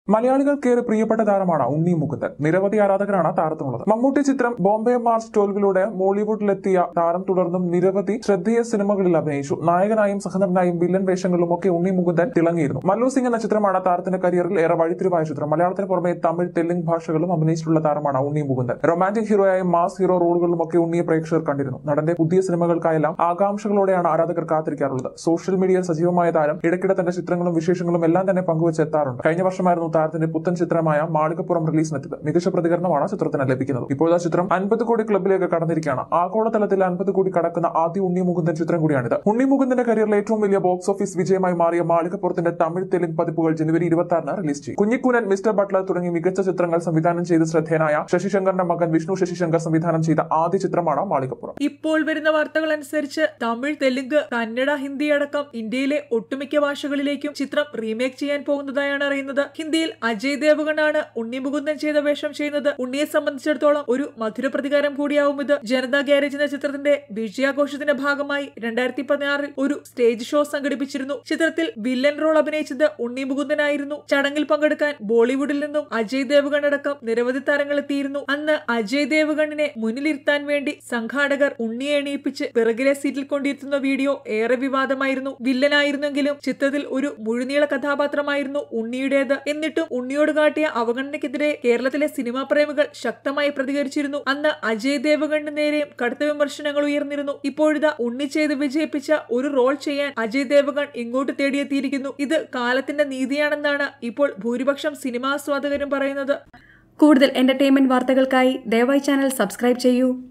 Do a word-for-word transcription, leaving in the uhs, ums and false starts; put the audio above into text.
മലയാളികൾക്കേറെ പ്രിയപ്പെട്ട താരമാണ് ഉണ്ണി മുകുന്ദൻ. നിരവധി ആരാധകരാണ് താരത്തിനുള്ളത്. മമ്മൂട്ടി ചിത്രം ബോംബെ മാർച്ച് ട്വൽവിലൂടെ മോളിവുഡിലെത്തിയ താരം തുടർന്നും നിരവധി ശ്രദ്ധേയ സിനിമകളിൽ അഭിനയിച്ചു. നായകനായും സഹനടനായും വില്ലൻ വേഷങ്ങളിലും ഒക്കെ ഉണ്ണി മുകുന്ദൻ തിളങ്ങിയിരുന്നു. മല്ലു സിംഗ് എന്ന ചിത്രമാണ് താരത്തിന്റെ കരിയറിൽ ഏറെ വഴിത്തിരിവായ ചിത്രം. മലയാളത്തിന് പുറമെ തമിഴ്, തെലുങ്ക് ഭാഷകളിലും അഭിനയിച്ചിട്ടുള്ള താരമാണ് ഉണ്ണി മുകുന്ദൻ. റൊമാന്റിക് ഹീറോയായും മാസ് ഹീറോ റോളുകളിലും ഒക്കെ ഉണ്ണിയെ പ്രേക്ഷകർ കണ്ടിരുന്നു. നടന്റെ പുതിയ സിനിമകൾക്കായെല്ലാം ആകാംക്ഷകളോടെയാണ് ആരാധകർ കാത്തിരിക്കാറുള്ളത്. സോഷ്യൽ മീഡിയയിൽ സജീവമായ താരം ഇടയ്ക്കിടെ തന്റെ ചിത്രങ്ങളും വിശേഷങ്ങളും എല്ലാം തന്നെ പങ്കുവച്ചെത്താറുണ്ട്. കഴിഞ്ഞ വർഷമായിരുന്നു താരത്തിന്റെ പുത്തൻ ചിത്രമായ മാളികപ്പുറം റിലീസിനെത്തിയത്. മികച്ച പ്രതികരണമാണ് ചിത്രത്തിന് ലഭിക്കുന്നത്. ഇപ്പോഴത്തെ ചിത്രം അൻപത് കോടി ക്ലബിലേക്ക് കടന്നിരിക്കുകയാണ്. ആഗോളതലത്തിൽ അൻപത് കോടി കടക്കുന്ന ആദ്യ ഉണ്ണി മുകുന്ദൻ ചിത്രം കൂടിയാണിത്. ഉണ്ണി മുകുന്ദന്റെ കരിയറിലെ ഏറ്റവും വലിയ ബോക്സ് ഓഫീസ് വിജയമായി മാറിയ മാളികപ്പുറത്തിന്റെ തമിഴ്, തെലുങ്ക് പതിപ്പുകൾ ജനുവരി ഇരുപത്തി ആറിന് റിലീസ് ചെയ്യും. കുഞ്ഞിക്കൂനൻ, മിസ്റ്റർ ബട്ട്ലർ തുടങ്ങി മികച്ച ചിത്രങ്ങൾ സംവിധാനം ചെയ്ത് ശ്രദ്ധേയനായ ശശിശങ്കറിന്റെ മകൻ വിഷ്ണു ശശിശങ്കർ സംവിധാനം ചെയ്ത ആദ്യ ചിത്രമാണ് മാളികപ്പുറം. ഇപ്പോൾ വരുന്ന വാർത്തകൾ അനുസരിച്ച് തമിഴ്, തെലുങ്ക്, കന്നഡ, ഹിന്ദി അടക്കം ഇന്ത്യയിലെ ഒട്ടുമിക്ക ഭാഷകളിലേക്കും ചിത്രം റീമേക്ക് ചെയ്യാൻ പോകുന്നതായാണ് അറിയുന്നത്. ഹിന്ദിയിൽ അജയ് ദേവ്ഗണാണ് ഉണ്ണി മുകുന്ദൻ ചെയ്ത വേഷം ചെയ്യുന്നത്. ഉണ്ണിയെ സംബന്ധിച്ചിടത്തോളം ഒരു മധുര പ്രതികാരം കൂടിയാവും ഇത്. ജനതാ ഗ്യാരേജ് എന്ന ചിത്രത്തിന്റെ വിജയാഘോഷത്തിന്റെ ഭാഗമായി രണ്ടായിരത്തി പതിനാറിൽ ഒരു സ്റ്റേജ് ഷോ സംഘടിപ്പിച്ചിരുന്നു. ചിത്രത്തിൽ വില്ലൻ റോൾ അഭിനയിച്ചത് ഉണ്ണി മുകുന്ദനായിരുന്നു. ചടങ്ങിൽ പങ്കെടുക്കാൻ ബോളിവുഡിൽ നിന്നും അജയ് ദേവ്ഗൺ അടക്കം നിരവധി താരങ്ങൾ എത്തിയിരുന്നു. അന്ന് അജയ് ദേവ്ഗണിനെ മുന്നിലിരുത്താൻ വേണ്ടി സംഘാടകർ ഉണ്ണിയെ എണീപ്പിച്ച് പിറകിലെ സീറ്റിൽ കൊണ്ടിരുത്തുന്ന വീഡിയോ ഏറെ വിവാദമായിരുന്നു. വില്ലനായിരുന്നെങ്കിലും ചിത്രത്തിൽ ഒരു മുഴുനീള കഥാപാത്രമായിരുന്നു ഉണ്ണിയുടേത്. എന്നിട്ടും ഉണ്ണിയോട് കാട്ടിയ അവഗണനയ്ക്കെതിരെ കേരളത്തിലെ സിനിമാ പ്രേമികൾ ശക്തമായി പ്രതികരിച്ചിരുന്നു. അന്ന് അജയ് ദേവ്ഗണിന് നേരെയും കടുത്ത വിമർശനങ്ങൾ ഉയർന്നിരുന്നു. ഇപ്പോഴിതാ ഉണ്ണി ചെയ്ത് വിജയിപ്പിച്ച ഒരു റോൾ ചെയ്യാൻ അജയ് ദേവ്ഗൺ ഇങ്ങോട്ട് തേടിയെത്തിയിരിക്കുന്നു. ഇത് കാലത്തിന്റെ നീതിയാണെന്നാണ് ഇപ്പോൾ ഭൂരിപക്ഷം സിനിമാ ആസ്വാദകരും പറയുന്നത്. കൂടുതൽ എന്റർടൈൻമെന്റ് വാർത്തകൾക്കായി ദയവായി ചാനൽ സബ്സ്ക്രൈബ് ചെയ്യൂ.